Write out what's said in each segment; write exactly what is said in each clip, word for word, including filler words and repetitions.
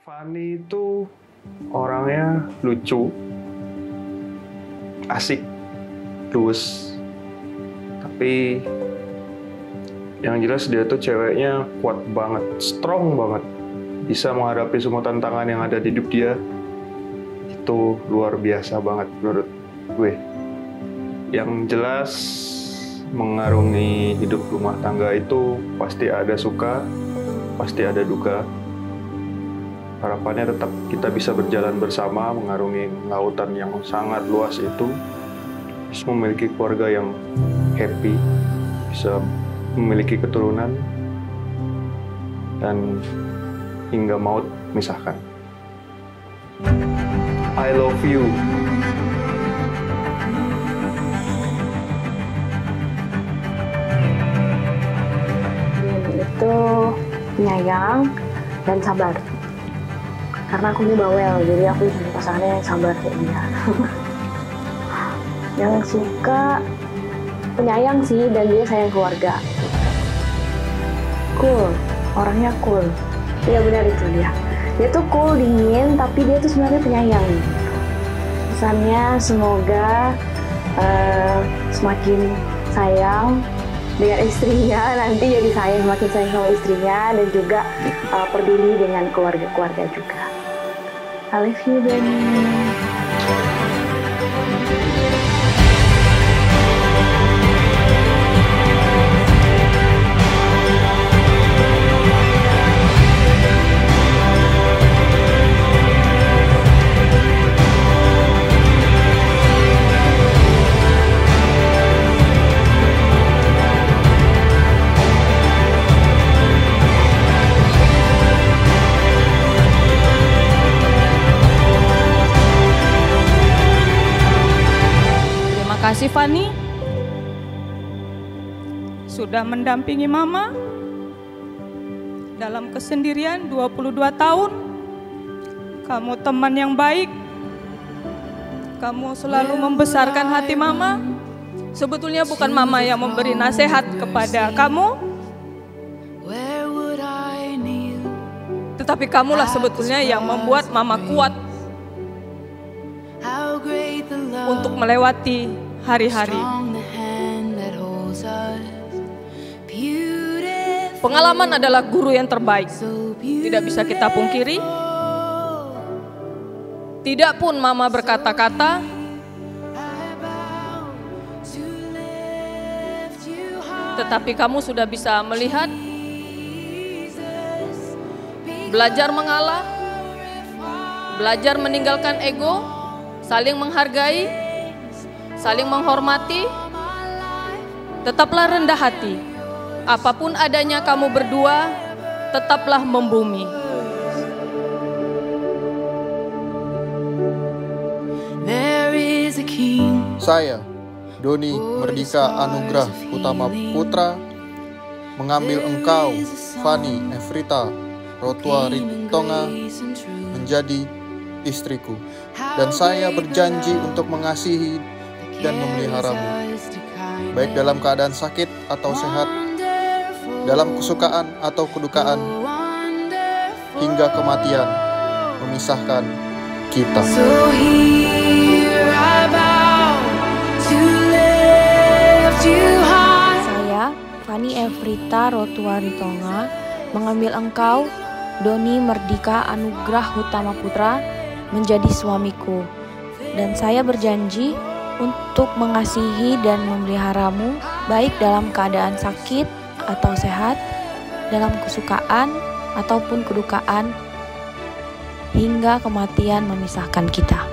Fanny itu orangnya lucu, asik, luwes. Tapi yang jelas dia tuh ceweknya kuat banget, strong banget. Bisa menghadapi semua tantangan yang ada di hidup dia. Itu luar biasa banget menurut gue. Yang jelas mengarungi hidup rumah tangga itu pasti ada suka, pasti ada duka. Harapannya tetap kita bisa berjalan bersama mengarungi lautan yang sangat luas itu, bisa memiliki keluarga yang happy, bisa memiliki keturunan, dan hingga maut misahkan. I love you. Itu penyayang dan sabar. Karena aku ini bawel, jadi aku cari pasangannya yang sabar kayak dia. Yang suka penyayang sih, dan dia sayang keluarga. Cool, orangnya cool. Iya benar itu dia. Dia tuh cool, dingin, tapi dia tuh sebenarnya penyayang. Pesannya semoga uh, semakin sayang dengan istrinya, nanti jadi sayang, semakin sayang sama istrinya, dan juga uh, peduli dengan keluarga-keluarga juga. I love you, Benny. Terima kasih Fanny sudah mendampingi Mama dalam kesendirian dua puluh dua tahun. Kamu teman yang baik. Kamu selalu membesarkan hati Mama. Sebetulnya bukan Mama yang memberi nasihat kepada kamu, tetapi kamulah sebetulnya yang membuat Mama kuat untuk melewati hari-hari. Pengalaman adalah guru yang terbaik. Tidak bisa kita pungkiri. Tidak pun Mama berkata-kata, tetapi kamu sudah bisa melihat, belajar mengalah, belajar meninggalkan ego, saling menghargai, saling menghormati, tetaplah rendah hati. Apapun adanya kamu berdua, tetaplah membumi. Saya, Doni Merdika Anugrah Utama Putra, mengambil engkau, Fanny Efrita Rotua Ritonga, menjadi istriku. Dan saya berjanji untuk mengasihi dan memeliharamu, baik dalam keadaan sakit atau sehat, dalam kesukaan atau kedukaan, hingga kematian memisahkan kita. Saya, Fanny Efrita Rotua Ritonga, mengambil engkau, Doni Merdika Anugrah Utama Putra, menjadi suamiku. Dan saya berjanji untuk mengasihi dan memeliharamu, baik dalam keadaan sakit atau sehat, dalam kesukaan ataupun kedukaan, hingga kematian memisahkan kita.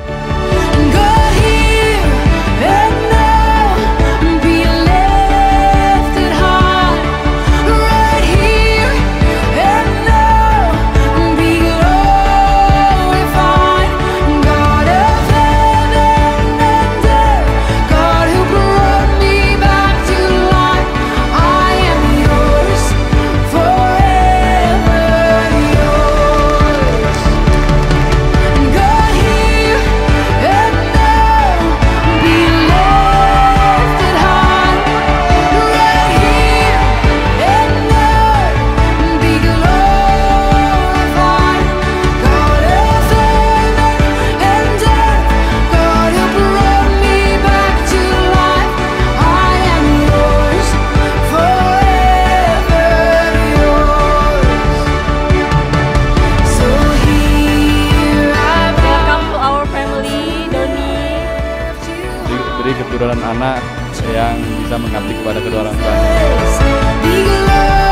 anak yang bisa mengabdi kepada kedua orang tuanya.